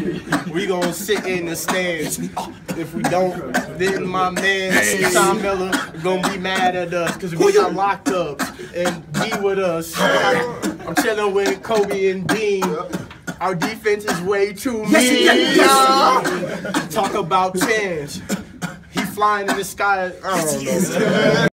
We gonna sit in the stands. If we don't, then my man Tom Miller gonna be mad at us because we got locked up and be with us. I'm chilling with Kobe and Dean. Our defense is way too mean. Talk about chance. He flying in the sky. I don't know.